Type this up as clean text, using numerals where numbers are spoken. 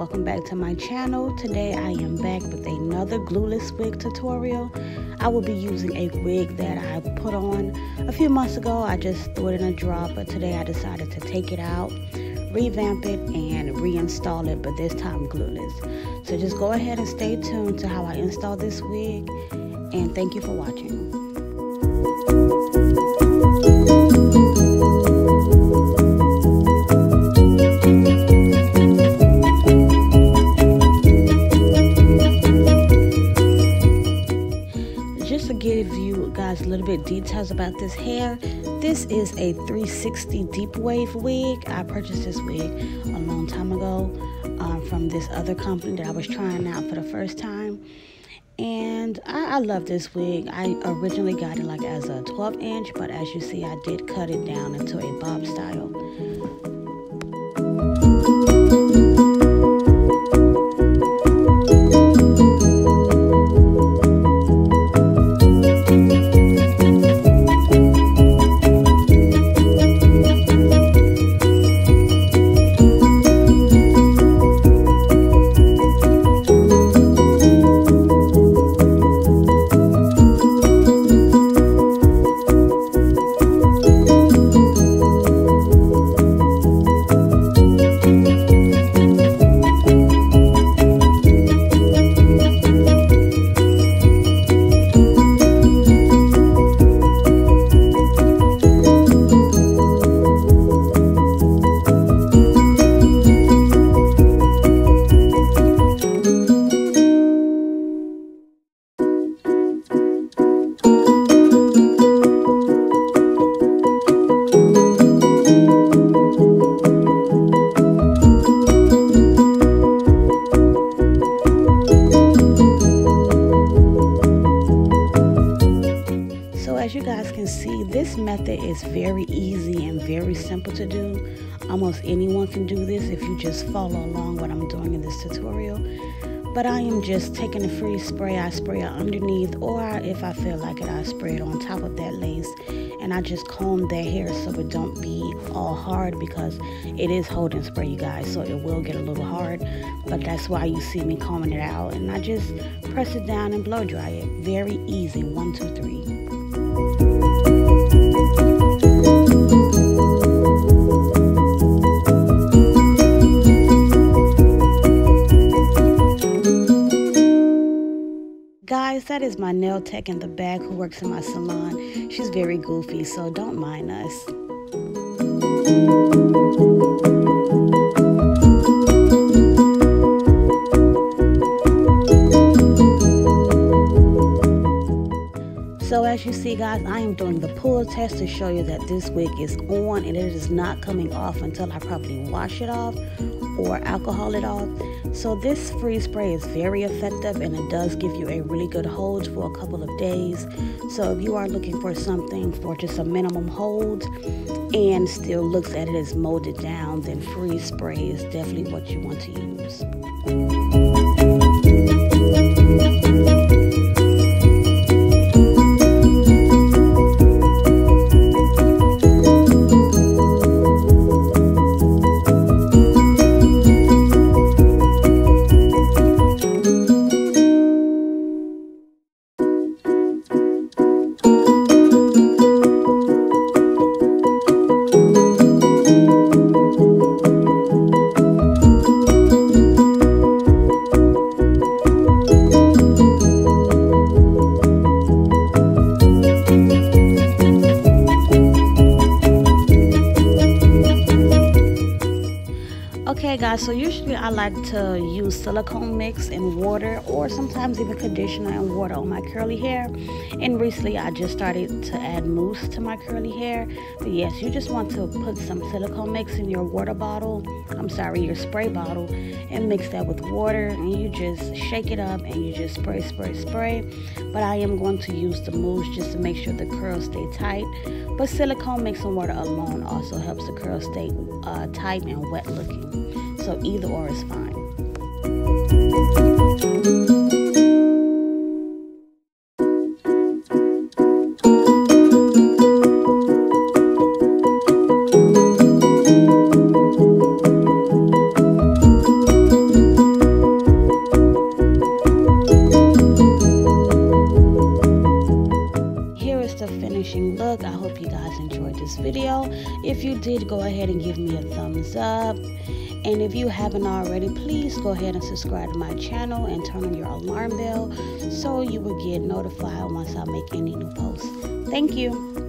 welcome back to my channel. Today I am back with another glueless wig tutorial. I will be using a wig that I put on a few months ago. I just threw it in a drawer, but today I decided to take it out, revamp it, and reinstall it, but this time glueless. So just go ahead and stay tuned to how I install this wig, and thank you for watching. Just to give you guys a little bit details about this hair, this is a 360 deep wave wig. I purchased this wig a long time ago from this other company that I was trying out for the first time, and I love this wig. I originally got it like as a 12-inch, but as you see, I did cut it down into a bob style. As you guys can see, this method is very easy and very simple to do. Almost anyone can do this if you just follow along what I'm doing in this tutorial. But I am just taking a freeze spray. I spray it underneath, or if I feel like it, I spray it on top of that lace. And I just comb their hair so it don't be all hard, because it is holding spray, you guys, so it will get a little hard. But that's why you see me combing it out. And I just press it down and blow dry it. Very easy. 1, 2, 3. Guys, that is my nail tech in the back who works in my salon. She's very goofy, so don't mind us. So as you see, guys, I am doing the pull test to show you that this wig is on and it is not coming off until I properly wash it off or alcohol it off. So this freeze spray is very effective, and it does give you a really good hold for a couple of days. So if you are looking for something for just a minimum hold and still looks at it as molded down, then freeze spray is definitely what you want to use. Okay guys, so usually I like to use silicone mix and water, or sometimes even conditioner and water on my curly hair. And recently I just started to add mousse to my curly hair. But yes, you just want to put some silicone mix in your water bottle, your spray bottle, and mix that with water, and you just shake it up and you just spray. But I am going to use the mousse just to make sure the curls stay tight. But silicone mix and water alone also helps the curls stay tight and wet looking. So either or is fine. finishing look. I hope you guys enjoyed this video. If you did, go ahead and give me a thumbs up. And if you haven't already, please go ahead and subscribe to my channel and turn on your alarm bell so you will get notified once I make any new posts. Thank you.